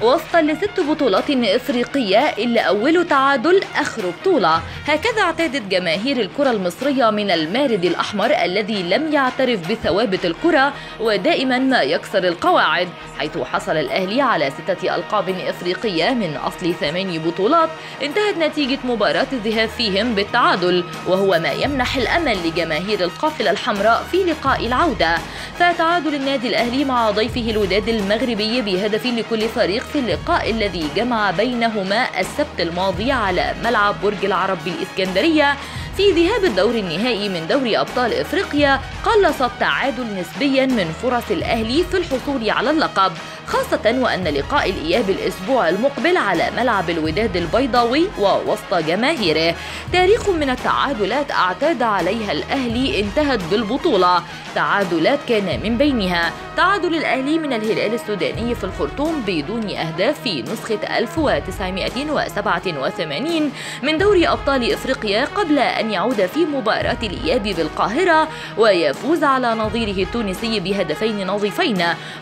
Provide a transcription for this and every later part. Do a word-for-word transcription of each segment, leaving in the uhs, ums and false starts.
وفقا لست بطولات إفريقية إلا أول تعادل آخر بطولة. هكذا اعتادت جماهير الكرة المصرية من المارد الأحمر الذي لم يعترف بثوابت الكرة ودائما ما يكسر القواعد، حيث حصل الأهلي على ستة ألقاب إفريقية من أصل ثماني بطولات انتهت نتيجة مباراة الذهاب فيهم بالتعادل، وهو ما يمنح الأمل لجماهير القافلة الحمراء في لقاء العودة. فتعادل النادي الأهلي مع ضيفه الوداد المغربي بهدف لكل فريق في اللقاء الذي جمع بينهما السبت الماضي على ملعب برج العرب بالإسكندرية في ذهاب الدور النهائي من دوري أبطال إفريقيا قلص التعادل نسبيا من فرص الأهلي في الحصول على اللقب، خاصة وأن لقاء الإياب الأسبوع المقبل على ملعب الوداد البيضاوي ووسط جماهيره. تاريخ من التعادلات اعتاد عليها الأهلي انتهت بالبطولة، تعادلات كان من بينها تعادل الأهلي من الهلال السوداني في الخرطوم بدون أهداف في نسخة ألف وتسعمائة وسبعة وثمانين من دوري أبطال إفريقيا قبل أن يعود في مباراة الإياب بالقاهرة ويفوز على نظيره التونسي بهدفين نظيفين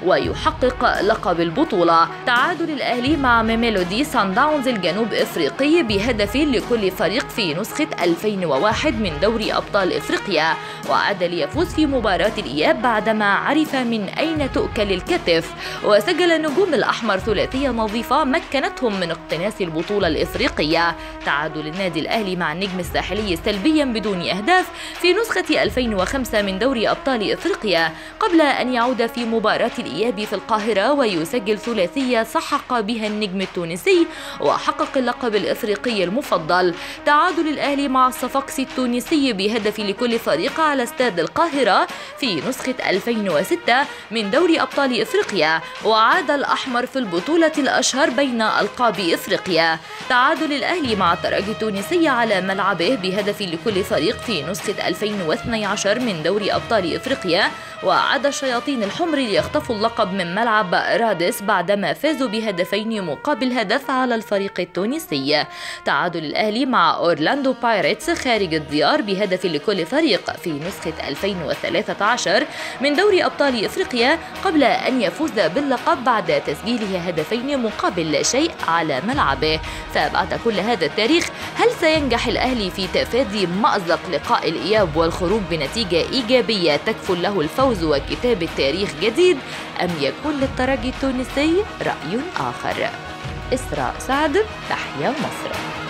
ويحقق لقب البطولة. تعادل الأهلي مع ميلودي سان داونز الجنوب إفريقي بهدف لكل فريق في نسخة ألفين وواحد من دوري أبطال إفريقيا، وعاد ليفوز في مباراة الإياب بعدما عرف من أين تؤكل الكتف، وسجل النجوم الأحمر ثلاثية نظيفة مكنتهم من اقتناص البطولة الإفريقية. تعادل النادي الأهلي مع النجم الساحلي سلبيا بدون أهداف في نسخة ألفين وخمسة من دوري أبطال إفريقيا قبل أن يعود في مباراة الإياب في القاهرة ويسجل ثلاثية سحق بها النجم التونسي وحقق اللقب الإفريقي المفضل. تعادل الأهلي مع الصفاقسي التونسي بهدف لكل فريق على استاد القاهرة في نسخة ألفين وستة من دوري أبطال إفريقيا، وعاد الأحمر في البطولة الأشهر بين ألقاب إفريقيا. تعادل الأهلي مع الترجي التونسي على ملعبه بهدف لكل فريق في نسخة ألفين واثني عشر من دوري أبطال إفريقيا، وعاد الشياطين الحمر ليخطفوا اللقب من ملعب رادس بعدما فازوا بهدفين مقابل هدف على الفريق التونسي. تعادل الأهلي مع أورلاندو بايرتس خارج الديار بهدف لكل فريق في نسخة ألفين وثلاثة عشر من دوري أبطال إفريقيا قبل أن يفوز باللقب بعد تسجيله هدفين مقابل لا شيء على ملعبه. فبعد كل هذا التاريخ هل سينجح الأهلي في تفادي مأزق لقاء الإياب والخروج بنتيجة إيجابية تكفل له الفوز وكتابة تاريخ جديد، أم يكون للترجي التونسي رأي آخر؟ إسراء سعد، تحيا مصر.